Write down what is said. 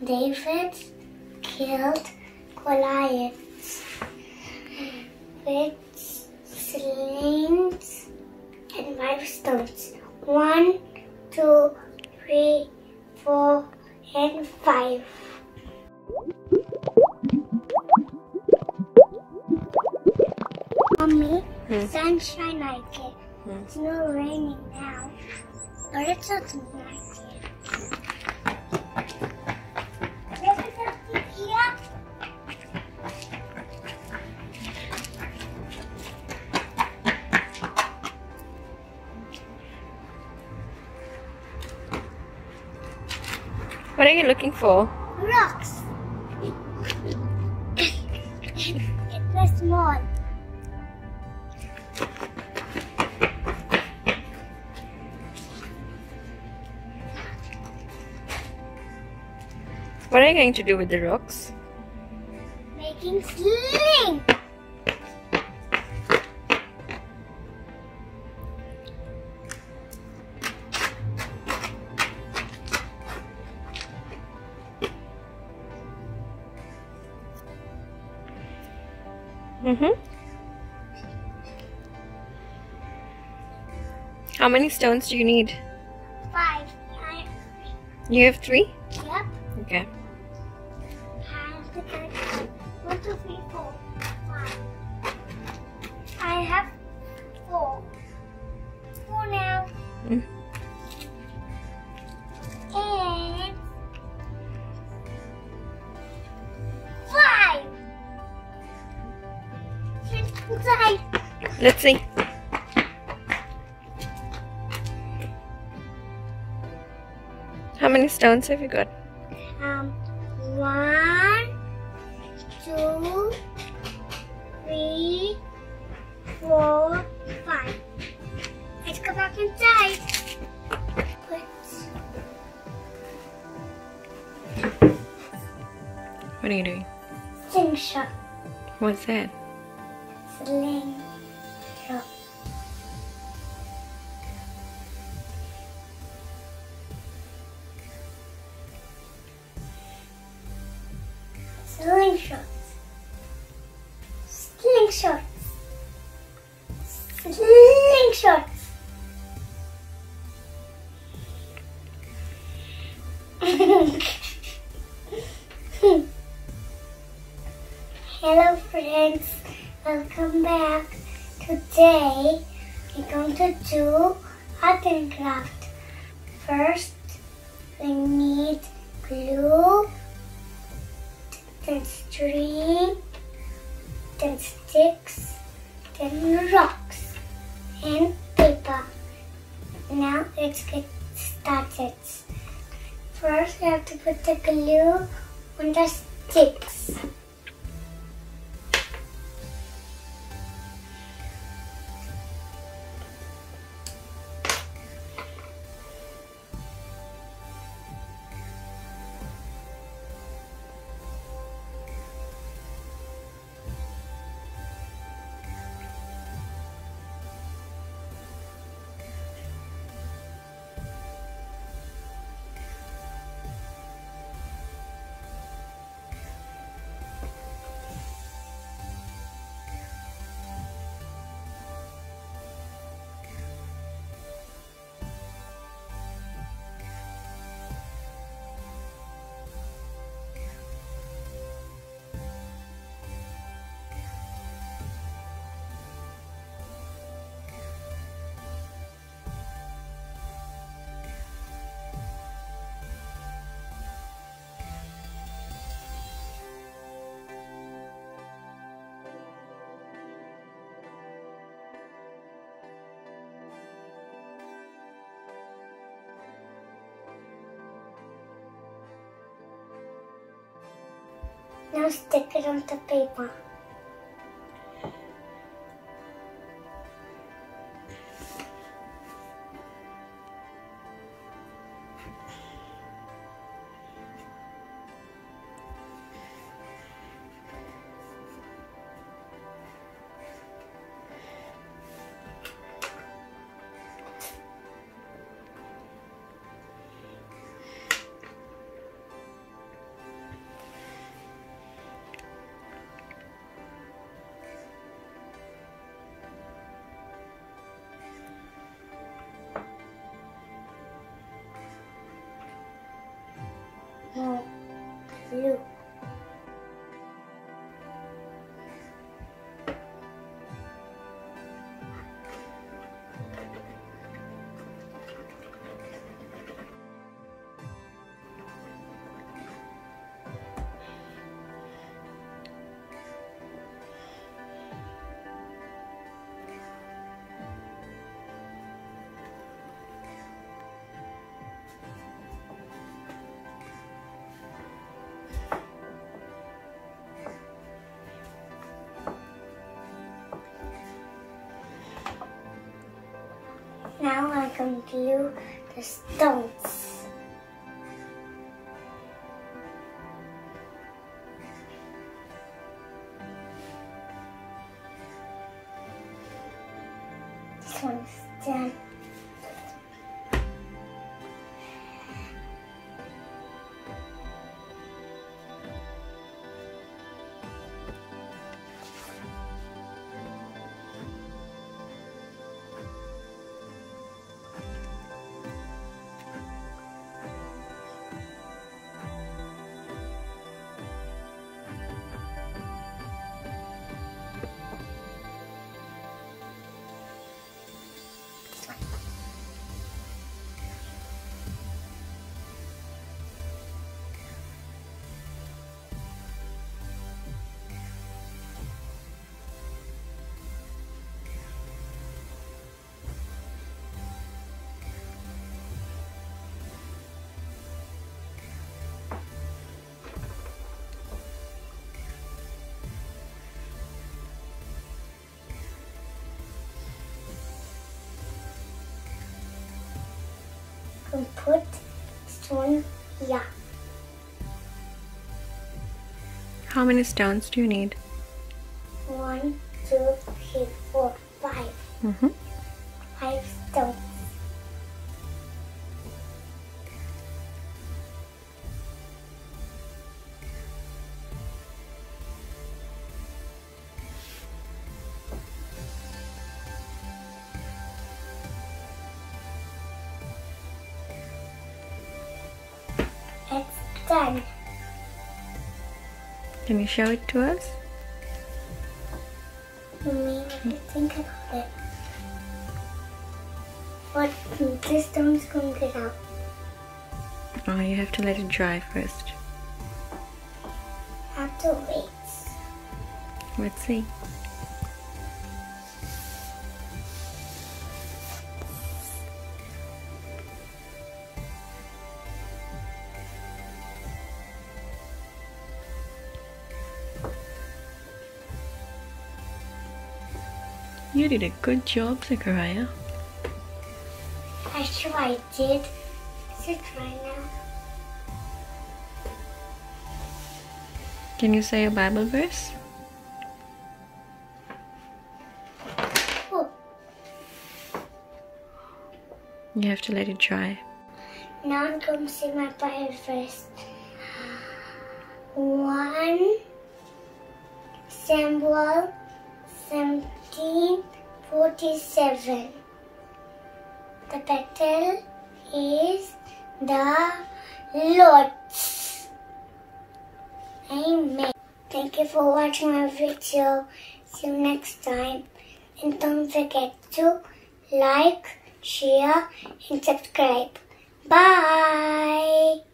David killed Goliath with slings and 5 stones. 1, 2, 3, 4, and 5. Mommy, sunshine like it. It's not raining now, but it's not like it. What are you looking for? Rocks. It was small. What are you going to do with the rocks? Making sling. How many stones do you need? 5. You have 3? Yep. Okay. 1, 2, 3, 4, 5. I have 4. 4 now. And 5. Inside. Let's see. How many stones have you got? 1, 2, 3, 4, 5. Let's go back inside. What are you doing? Slingshot. What's that? Slingshot. Slingshots. Slingshots. Slingshots. Hello friends, welcome back. Today we're going to do art and craft. First we need glue, then string, then sticks, then rocks and paper. Now let's get started. First we have to put the glue on the sticks. Now stick it on the paper. No, blue. Now I can glue the stones. This one's done. And put stone here. How many stones do you need? 1, 2, 3, 4, 5. 5 stones. It's done. Can you show it to us? Maybe think about it. But the stones gonna get out. Oh, you have to let it dry first. I have to wait. Let's see. You did a good job, Zechariah. I'm sure I did. Is it dry now? Can you say a Bible verse? Oh, You have to let it dry. now I'm going to say my Bible verse. 1 Samuel 17:47. The battle is the Lord's. Amen. Thank you for watching my video. See you next time. And don't forget to like, share, and subscribe. Bye.